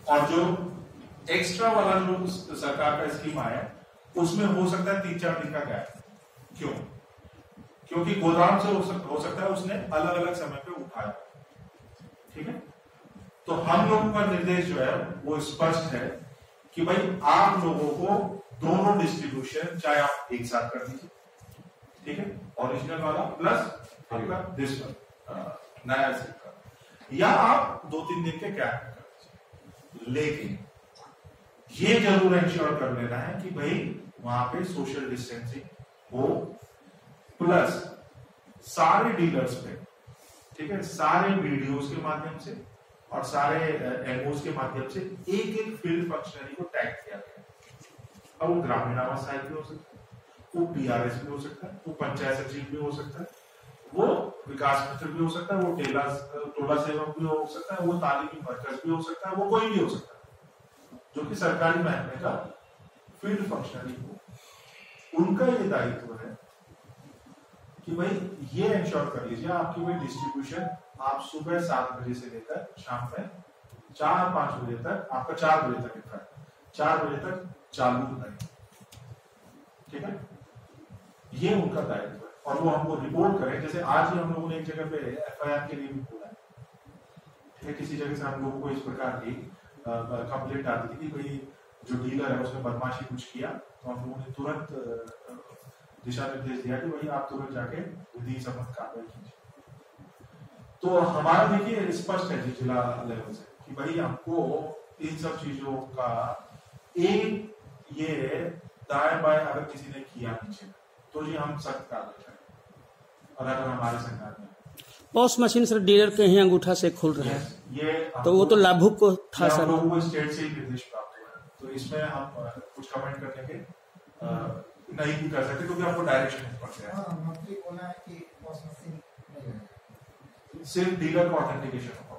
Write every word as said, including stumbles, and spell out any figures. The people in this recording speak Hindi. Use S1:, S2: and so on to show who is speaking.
S1: और जो एक्स्ट्रा वाला जो सरकार का स्कीम आया उसमें हो सकता है तीन चार दिन का गैप। क्यों? क्योंकि गोदाम से हो, सक, हो सकता है उसने अलग अलग समय पे उठाया। ठीक है, तो हम लोगों का निर्देश जो है वो स्पष्ट है कि भाई आप लोगों को दोनों डिस्ट्रीब्यूशन चाहे आप एक साथ कर दीजिए, ठीक है, ओरिजिनल वाला प्लस आपका दिस नया सिक्का, या आप दो तीन दिन के गैप में कर दीजिए। लेकिन ये जरूर इंश्योर कर लेना है कि भाई वहां पे सोशल डिस्टेंसिंग हो, प्लस सारे डीलर्स पे, ठीक है, सारे वीडियोस के माध्यम से और सारे एमओस के माध्यम से एक एक फील्ड फंक्शनरी को टैग किया गया। अब वो ग्रामीण आवास सहायक भी हो सकता है, वो पीआरएस भी हो सकता है, वो पंचायत सचिव भी हो सकता है, वो विकास मित्र भी हो सकता है, वो टेला टोला सेवक भी हो सकता है, वो तालीमी मरकज भी हो सकता है, वो कोई भी हो सकता है जो कि सरकारी महकमे का फील्ड फंक्शनरी हो। उनका ये दायित्व है कि भाई ये इंश्योर कर लीजिए आपकी भाई डिस्ट्रीब्यूशन आप सुबह सात बजे से लेकर शाम में चार पांच बजे तक, आपका चार बजे तक इतना चार बजे तक चालू रहे। ठीक है, ये उनका दायित्व है और वो हमको रिपोर्ट करें। जैसे आज ही हम लोगों ने एक जगह पे एफआईआर के लिए भी बोला है, ठीक है, किसी जगह से हम लोगों को इस प्रकार की कंप्लेंट आती थी कि भाई जो डीलर है उसने बदमाशी कुछ किया, तो हम लोगों ने तुरंत दिशा निर्देश दिया कि भाई आप तुरंत जाके विधि सम्मत कार्रवाई कीजिए। तो हमारा देखिए स्पष्ट है जी जिला लेवल से कि भाई हमको इन सब चीजों का एक ये दाएं बाएं अगर किसी ने किया नीचे तो जी हम सख्त कार्रवाई करें। और अगर हमारे सरकार में
S2: पॉस मशीन सर डीलर के ही अंगूठा से खुल रहा है,
S1: ये
S2: तो वो तो लाभुक को था सर,
S1: हम लोगों को स्टेट से ही निर्देश प्राप्त हुआ है, तो इसमें हम कुछ कमेंट करने के नहीं भी कर सकते क्योंकि आपको डायरेक्शन पड़ गया है।
S3: मंत्री बोला है कि पॉस मशीन
S1: सिर्फ डीलर को ऑथेंटिकेशन